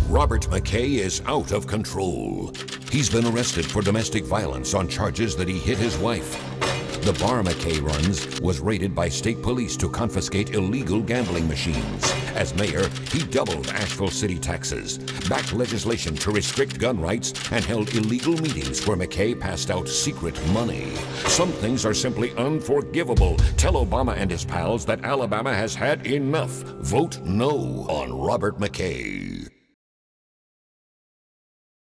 Robert McKay is out of control. He's been arrested for domestic violence on charges that he hit his wife. The bar McKay runs was raided by state police to confiscate illegal gambling machines. As mayor, he doubled Asheville city taxes, backed legislation to restrict gun rights, and held illegal meetings where McKay passed out secret money. Some things are simply unforgivable. Tell Obama and his pals that Alabama has had enough. Vote no on Robert McKay.